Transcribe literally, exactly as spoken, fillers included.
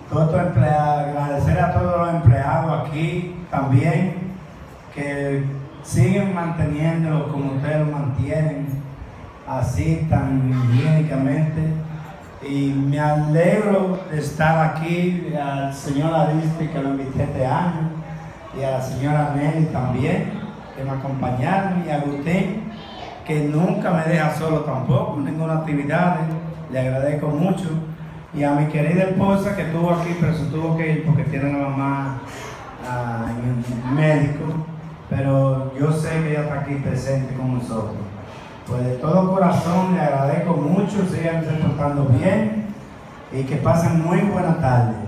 todos estos empleados, agradecer a todos los empleados aquí también, que siguen manteniéndolo como ustedes lo mantienen, así tan higiénicamente. Y me alegro de estar aquí, al señor Aristi que lo invité este año, y a la señora Nelly también, que me acompañaron, y a Agustín, que nunca me deja solo tampoco, en ninguna actividad, le agradezco mucho. Y a mi querida esposa que estuvo aquí, pero se tuvo que ir porque tiene a la mamá uh, en el médico, pero yo sé que ella está aquí presente con nosotros. Pues de todo corazón le agradezco mucho, sigan portando bien y que pasen muy buena tarde.